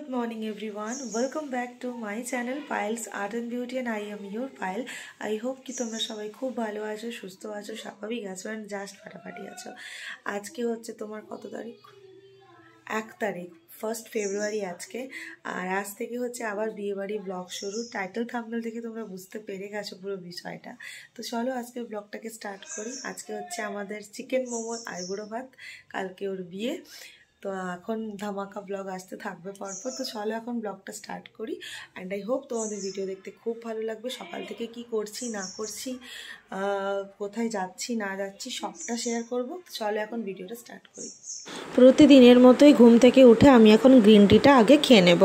Good morning everyone, welcome back to my channel Piles Art and Beauty and I am your Pile. I hope कि তোমরা সবাই খুব ভালো আছো, সুস্থ আছো, স্বাভাবিক আছো and জাস্ট ফাটাফাটি আছো। আজকে হচ্ছে তোমার কত তারিখ? 1 তারিখ, 1 ফেব্রুয়ারি আজকে। আর আজ থেকে হচ্ছে আবার বিয়েবাড়ি ব্লগ শুরু। টাইটেল থাম্বনেল দেখে তোমরা বুঝতে পেরে গেছো পুরো বিষয়টা। তো চলো আজকে ব্লগটাকে স্টার্ট করি। আজকে হচ্ছে আমাদের চিকেন মোমো আইবুড়ো ভাত, কালকে ওর বিয়ে। তো এখন ধামাকা ব্লগ আসতে থাকবে পরপর। তো চলো এখন ব্লগটা স্টার্ট করি অ্যান্ড আই হোপ তোমাদের ভিডিও দেখতে খুব ভালো লাগবে। সকাল থেকে কি করছি না করছি, কোথায় যাচ্ছি না যাচ্ছি সবটা শেয়ার করব। চলো এখন ভিডিওটা স্টার্ট করি। প্রতিদিনের মতোই ঘুম থেকে উঠে আমি এখন গ্রিন টিটা আগে খেয়ে নেব।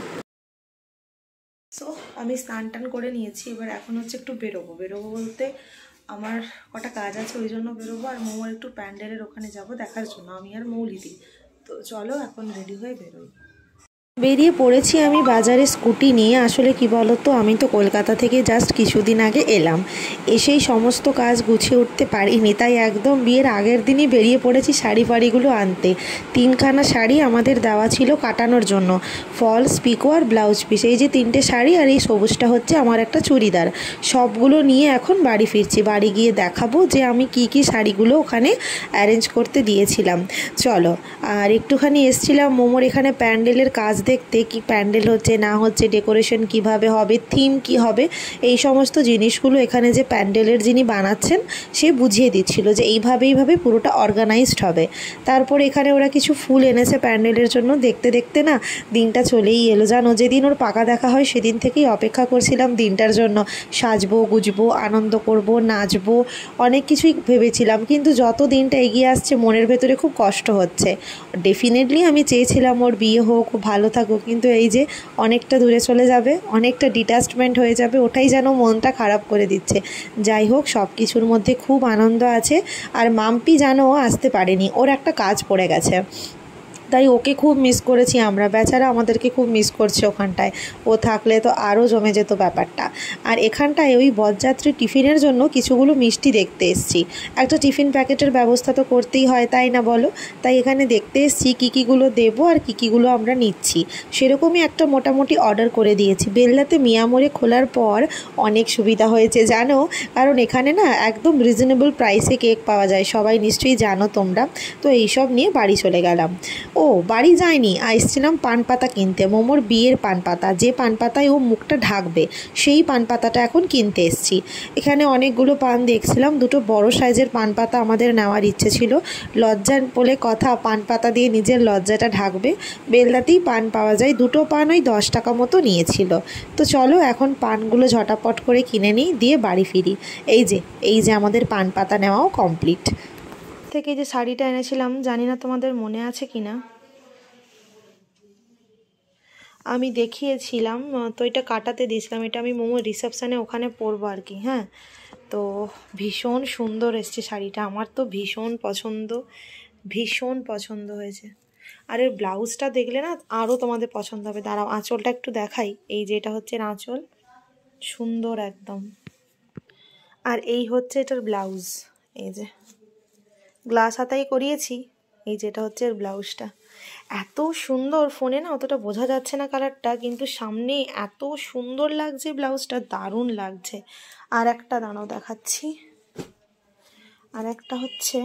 সো আমি স্নান টান করে নিয়েছি, এবার এখন হচ্ছে একটু বেরোবো বলতে আমার কটা কাজ আছে, ওই জন্য বেরোবো। আর মোমোর একটু প্যান্ডেলের ওখানে যাব দেখার জন্য, আমি আর মৌলিদি। তো চলো এখন রেডি হয়ে বেরোই। বেরিয়ে পড়েছি আমি বাজারে স্কুটি নিয়ে। আসলে কি বলতো, আমি তো কলকাতা থেকে জাস্ট কিছুদিন আগে এলাম, এসেই সমস্ত কাজ গুছিয়ে উঠতে পারিনি, তাই একদম বিয়ের আগের দিনই বেরিয়ে পড়েছি শাড়ি ফাড়িগুলো আনতে। 3খানা শাড়ি আমাদের দেওয়া ছিল কাটানোর জন্য, ফলস, পিকো আর ব্লাউজ পিস। এই যে 3টে শাড়ি আর এই সবুজটা হচ্ছে আমার একটা চুড়িদার। সবগুলো নিয়ে এখন বাড়ি ফিরছি। বাড়ি গিয়ে দেখাবো যে আমি কি শাড়িগুলো ওখানে অ্যারেঞ্জ করতে দিয়েছিলাম। চলো। আর একটুখানি এসছিলাম মোমোর এখানে প্যান্ডেলের কাজ দেখতে, কি প্যান্ডেল হচ্ছে না হচ্ছে, ডেকোরেশন কিভাবে হবে, থিম কি হবে, এই সমস্ত জিনিসগুলো এখানে যে প্যান্ডেলের যিনি বানাচ্ছেন সে বুঝিয়ে দিচ্ছিল যে এইভাবে পুরোটা অর্গানাইজড হবে। তারপর এখানে ওরা কিছু ফুল এনেছে প্যান্ডেলের জন্য। দেখতে দেখতে না দিনটা চলেই এলো। জানো, যেদিন ওর পাকা দেখা হয় সেদিন থেকেই অপেক্ষা করছিলাম দিনটার জন্য। সাজবো, গুজবো, আনন্দ করব, নাচবো, অনেক কিছুই ভেবেছিলাম। কিন্তু যত দিনটা এগিয়ে আসছে মনের ভেতরে খুব কষ্ট হচ্ছে। ডেফিনেটলি আমি চেয়েছিলাম ওর বিয়ে হোক, ভালো থাকুক, কিন্তু এই যে অনেকটা দূরে চলে যাবে, অনেকটা ডিট্যাচমেন্ট হয়ে যাবে, ওটাই যেন মনটা খারাপ করে দিচ্ছে। যাই হোক, সব কিছুর মধ্যে খুব আনন্দ আছে। আর মাম্পি জানো আসতে পারেনি, ওর একটা কাজ পড়ে গেছে, তাই ওকে খুব মিস করেছি আমরা। বেচারা আমাদেরকে খুব মিস করছে ওখানটায়। ও থাকলে তো আরও জমে যেত ব্যাপারটা। আর এখানটায় ওই বরযাত্রী টিফিনের জন্য কিছুগুলো মিষ্টি দেখতে এসেছি। একটা টিফিন প্যাকেটের ব্যবস্থা তো করতেই হয়, তাই না বলো? তাই এখানে দেখতে এসেছি কীগুলো দেবো আর কীগুলো আমরা নিচ্ছি। সেরকমই একটা মোটামুটি অর্ডার করে দিয়েছি। বেলদাতে মিয়ামোড়ে খোলার পর অনেক সুবিধা হয়েছে জানো, কারণ এখানে না একদম রিজনেবল প্রাইসে কেক পাওয়া যায়, সবাই নিশ্চয়ই জানো তোমরা। তো এইসব নিয়ে বাড়ি চলে গেলাম। ও বাড়ি যায়নি, এসেছিলাম পান পাতা কিনতে, মোমোর বিয়ের পান পাতা, যে পান পাতায় ও মুখটা ঢাকবে সেই পান পাতাটা এখন কিনতে এসেছি। এখানে অনেকগুলো পান দেখছিলাম, দুটো বড় সাইজের পান পাতা আমাদের নেওয়ার ইচ্ছে ছিল। লজ্জা বলে কথা, পান পাতা দিয়ে নিজের লজ্জাটা ঢাকবে। বেলদাতেই পান পাওয়া যায়, দুটো পান ওই 10 টাকা মতো নিয়েছিল। তো চলো এখন পানগুলো ঝটাপট করে কিনে নিই, দিয়ে বাড়ি ফিরি। এই যে আমাদের পান পাতা নেওয়াও কমপ্লিট। থেকে যে শাড়িটা এনেছিলাম, জানি না তোমাদের মনে আছে কি না, আমি দেখিয়েছিলাম তো, এটা কাটাতে দিয়েছিলাম। এটা আমি মোমো রিসেপশানে ওখানে পরবো আর কি। হ্যাঁ, তো ভীষণ সুন্দর এসছে শাড়িটা, আমার তো ভীষণ পছন্দ হয়েছে। আর এর ব্লাউজটা দেখলে না আরও তোমাদের পছন্দ হবে। দাঁড়াও আঁচলটা একটু দেখাই। এই যে এটা হচ্ছে আঁচল, সুন্দর একদম। আর এই হচ্ছে এটার ব্লাউজ, এই যে গ্লাস হাতাই করিয়েছি। এই যেটা হচ্ছে এর ব্লাউজটা, এত সুন্দর। ফোনে না অতটা বোঝা যাচ্ছে না কালারটা, কিন্তু সামনে এত সুন্দর লাগছে ব্লাউজটা, দারুণ লাগছে। আর একটা দাঁড়াও দেখাচ্ছি। আর একটা হচ্ছে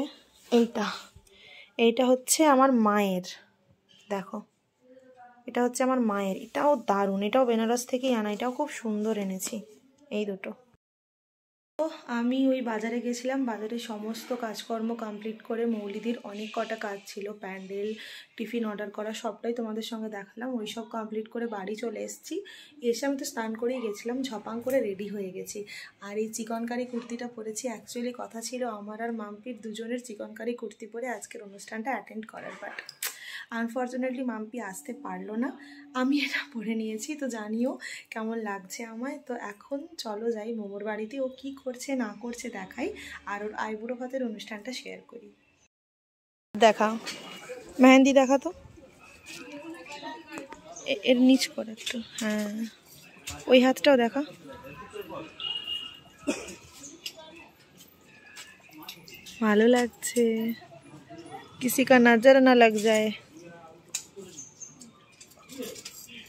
এইটা হচ্ছে আমার মায়ের, দেখো এটা হচ্ছে আমার মায়ের, এটাও দারুণ, এটাও বেনারস থেকেই আনা, এটাও খুব সুন্দর এনেছি। এই দুটো। তো আমি ওই বাজারে গেছিলাম, বাজারে সমস্ত কাজকর্ম কমপ্লিট করে, মৌলিদির অনেক কটা কাজ ছিল, প্যান্ডেল, টিফিন অর্ডার করা, সবটাই তোমাদের সঙ্গে দেখালাম। ওই সব কমপ্লিট করে বাড়ি চলে এসেছি। এসে আমি তো স্নান করেই গেছিলাম, ঝপাং করে রেডি হয়ে গেছি। আর এই চিকনকারি কুর্তিটা পরেছি। অ্যাকচুয়ালি কথা ছিল আমার আর মাম্পির দুজনের চিকনকারি কুর্তি পরে আজকের অনুষ্ঠানটা অ্যাটেন্ড করার, বাট আনফর্চুনেটলি মাম্পি আসতে পারলো না, আমি এটা পরে নিয়েছি। তো জানিও কেমন লাগছে আমায়। তো এখন চলো যাই মোমোর বাড়িতে, ও কি করছে না করছে দেখাই, আর ওর আইবুড়ো ভাতের অনুষ্ঠানটা শেয়ার করি। দেখা মেহেন্দি দেখা তো, এর নিচ করে একটু, হ্যাঁ ওই হাতটাও দেখা। ভালো লাগছে, किसी का नजर ना लग जाए।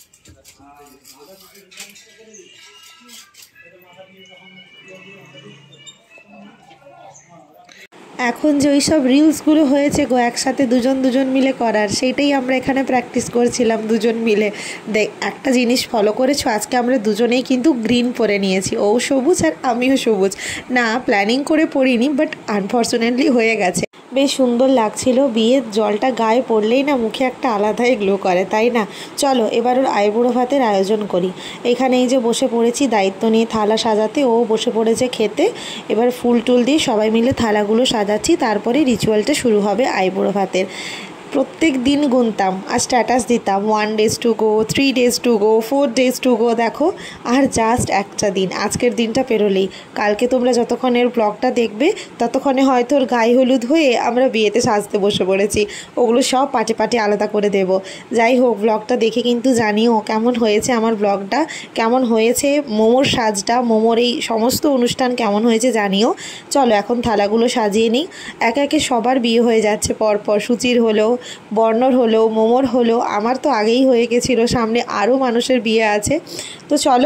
এখন যে ওই সব রিলসগুলো হয়েছে গো একসাথে দুজন দুজন মিলে করার, সেইটাই আমরা এখানে প্র্যাকটিস করছিলাম দুজন মিলে। একটা জিনিস ফলো করেছো, আজকে আমরা দুজনেই কিন্তু গ্রিন পরে নিয়েছি, ও সবুজ আর আমিও সবুজ। না প্ল্যানিং করে পরিনি, বাট আনফর্চুনেটলি হয়ে গেছে। বেশ সুন্দর লাগছিল। বিয়ের জলটা গায়ে পড়লেই না মুখে একটা আলাদাই গ্লো করে, তাই না? চলো এবার ওর আইবুড়ো ভাতের আয়োজন করি। এখানে এই যে বসে পড়েছি দায়িত্ব নিয়ে থালা সাজাতে, ও বসে পড়েছে খেতে। এবার ফুল টুল দিয়ে সবাই মিলে থালাগুলো সাজাচ্ছি, তারপরে রিচুয়ালটা শুরু হবে আইবুড়ো ভাতের। প্রত্যেক দিন গুনতাম আর স্ট্যাটাস দিতাম 1 days to go, 3 days to go, 4 days to go। দেখো আর জাস্ট একটা দিন, আজকের দিনটা পেরোলেই। কালকে তোমরা যতক্ষণের ব্লগটা দেখবে ততক্ষণে হয়তো ওর গায়ে হলুদ হয়ে আমরা বিয়েতে সাজতে বসে পড়েছি। ওগুলো সব পাটে পাটে আলাদা করে দেব। যাই হোক, ব্লগটা দেখে কিন্তু জানিও কেমন হয়েছে আমার ব্লগটা, কেমন হয়েছে মোমোর সাজটা, মোমোর এই সমস্ত অনুষ্ঠান কেমন হয়েছে জানিও। চলো এখন থালাগুলো সাজিয়ে নিই। একে একে সবার বিয়ে হয়ে যাচ্ছে পরপর। সুচির হলো, বর্ণর হলো, মোমোর হলো, আমার তো আগেই হয়ে গেছিলো, সামনে আরও মানুষের বিয়ে আছে। তো চলো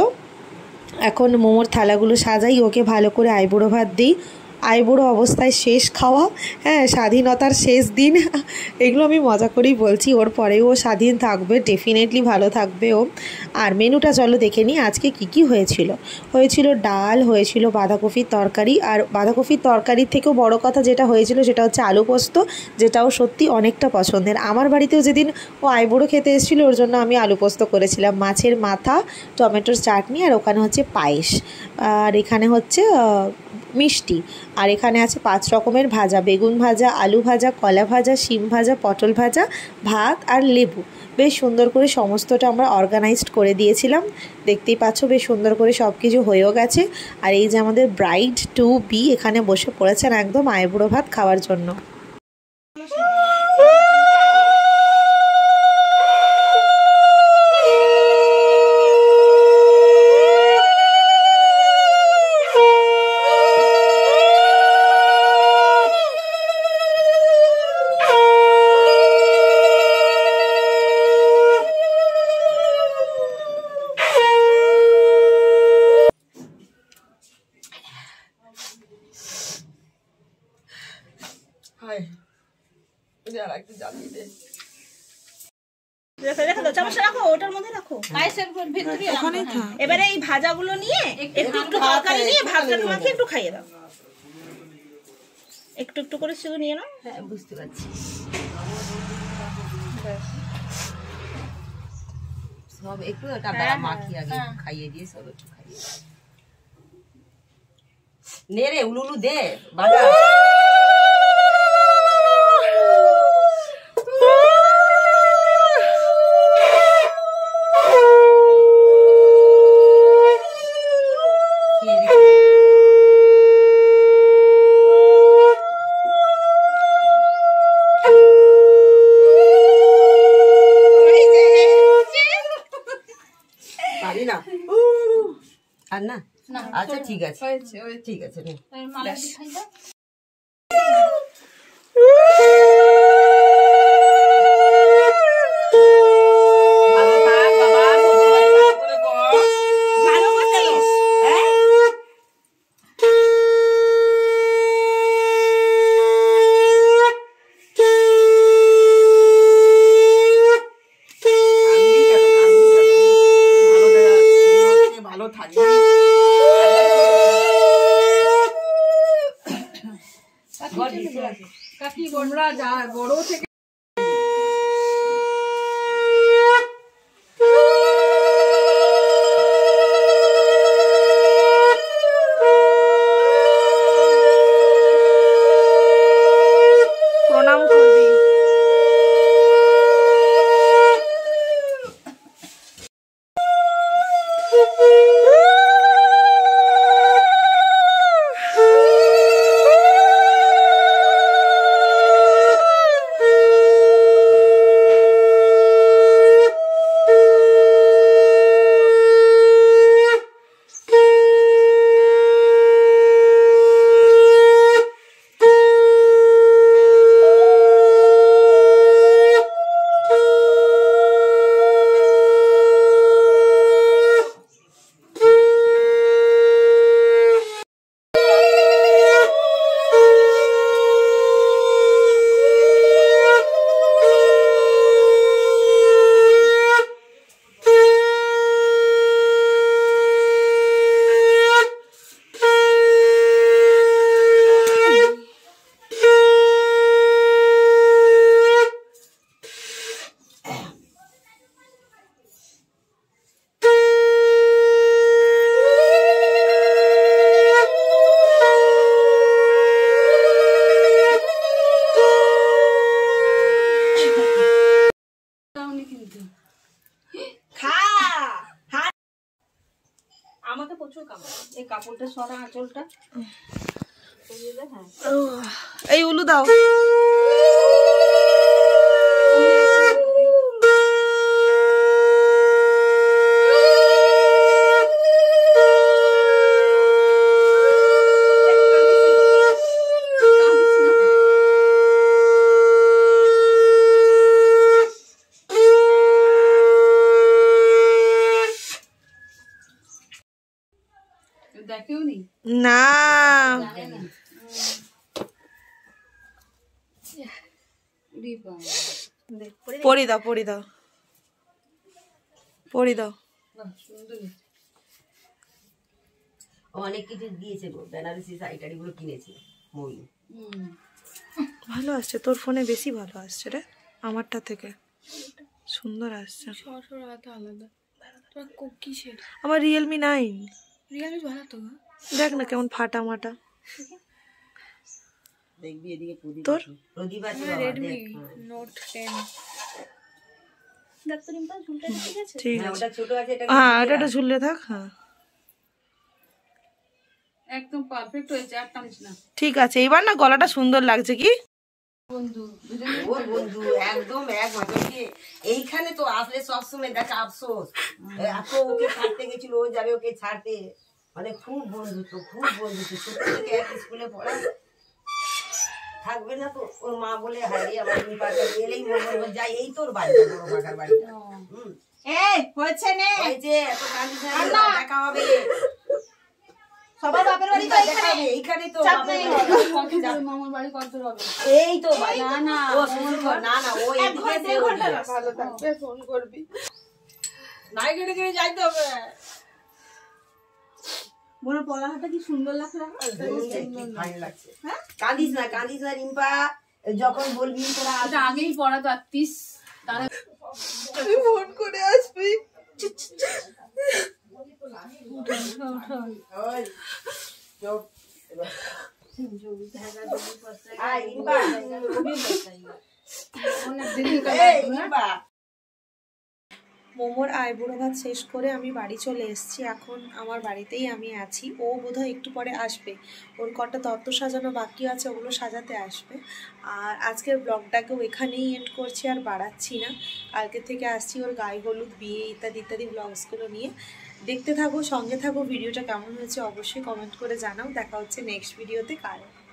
এখন মোমোর থালাগুলো সাজাই, ওকে ভালো করে আইবুড়ো ভাত দিই। আইবুড়ো অবস্থায় শেষ খাওয়া, হ্যাঁ স্বাধীনতার শেষ দিন। এগুলো আমি মজা করেই বলছি, ওর পরেও ও স্বাধীন থাকবে, ডেফিনেটলি ভালো থাকবে ও। আর মেনুটা চলো দেখে নিই আজকে কি কি হয়েছিল। হয়েছিল ডাল, হয়েছিল বাঁধাকপির তরকারি, আর বাঁধাকপির তরকারির থেকেও বড় কথা যেটা হয়েছিল সেটা হচ্ছে আলু পোস্ত, যেটাও সত্যি অনেকটা পছন্দের। আমার বাড়িতেও যেদিন ও আইবুড়ো খেতে এসেছিলো ওর জন্য আমি আলু পোস্ত করেছিলাম, মাছের মাথা, টমেটোর চাটনি, আর ওখানে হচ্ছে পায়েস, আর এখানে হচ্ছে মিষ্টি, আর এখানে আছে 5 রকমের ভাজা, বেগুন ভাজা, আলু ভাজা, কলা ভাজা, শিম ভাজা, পটল ভাজা, ভাত আর লেবু। বেশ সুন্দর করে সমস্তটা আমরা অর্গানাইজড করে দিয়েছিলাম। দেখতেই পাচ্ছ বেশ সুন্দর করে সব কিছু হয়েও গেছে। আর এই যে আমাদের ব্রাইড টু বি এখানে বসে পড়েছেন একদম আইবুড়ো ভাত খাওয়ার জন্য। এবারে এই ভাজাগুলো নিয়ে একটু একটু তরকারি নিয়ে ভাতটা মাখিয়ে একটু খাইয়ে দাও, একটু একটু করে শুধু নিয়ে নাও। হ্যাঁ বুঝতে পারছি, সব একটু মাখিয়ে আগে খাইয়ে দিয়ে সব একটু খাইয়ে নে রে, উলুলু দে বাজা। আর না আচ্ছা ঠিক আছে, ঠিক আছে। ভালো থাকবে। কাকি বড়রা যা বড় থেকে প্রণাম করবি। এই কাপড়টা সরা আঁচলটা। এই উলু দাও। দেখেও নি না পরি দাও পরি দাও পরি দাও। অনেক কিছু দিয়েছে গো, বেনারসি শাড়ি টাড়ি গুলো কিনেছে মৌলি। ভালো আসছে, তোর ফোনে বেশি ভালো আসছে রে আমারটা থেকে, সুন্দর আসছে। আলাদা কিসের? আমার রিয়েলমি 9। রিয়েলমি ভালো তো, দেখ না কেমন ফাটা মাটা। দেখবি এদিকে তোর প্রদীপ আছে, রেডমি নোট 10। ঠিক আছে, ওটা ছোট আছে, এটা হ্যাঁ এটা একটা ঝুললে থাক। হ্যাঁ একদম পারফেক্ট হয়েছে, আর টানিস না। ঠিক আছে, এইবার না গলাটা সুন্দর লাগছে কি বন্ধু ওর বন্ধু একদম এক মাঝে। এইখানে তো আসলে সবসময় দেখ আফসোস, এত ওকে ছাড়তে গেছিল, ও যাবে ওকে ছাড়তে, মানে খুব বন্ধুত্ব, খুব বন্ধুত্ব। ছোট থেকে এক স্কুলে পড়া, থাকবে না তো ওর মা বলে হারি আমার নিপাটা এলেই মনে যাই, এই তোর বাড়ি, বড় কাকার বাড়ি। এই হয়েছে নে, হয়েছে, এত কান্দিস না, দেখা হবে সবার বাপের বাড়ি তো এখানে, এইখানে তো মামার বাড়ি কত হবে? এই তো বাড়ি। না না ও শ্বশুর না না, ও এক ঘন্টা দেড় ঘন্টা ভালো থাকবে, ফোন করবি। নাই কেটে কেটে যাইতে হবে। বড় পলাহাটা কি সুন্দর লাগছে, লাগছে। কাঁদিস না, কাঁদিস না রিম্পা, যখন বলবি তোরা এটা আগেই পড়া তো আত্মিস, তারা তুই ফোন করে আসবি। মোমোর আইবুড়ো ভাত শেষ করে আমি বাড়ি চলে এসেছি। এখন আমার বাড়িতেই আমি আছি। ও বোধহয় একটু পরে আসবে, ওর কটা তত্ত্ব সাজানো বাকি আছে, ওগুলো সাজাতে আসবে। আর আজকের ব্লগটাকেও এখানেই এন্ড করছি, আর বাড়াচ্ছি না। কালকে থেকে আসছি ওর গায়ে হলুদ, বিয়ে ইত্যাদি ইত্যাদি ব্লগসগুলো নিয়ে। দেখতে থাকো, সঙ্গে থাকো। ভিডিওটা কেমন হয়েছে অবশ্যই কমেন্ট করে জানাও। দেখা হচ্ছে নেক্সট ভিডিওতে। কাল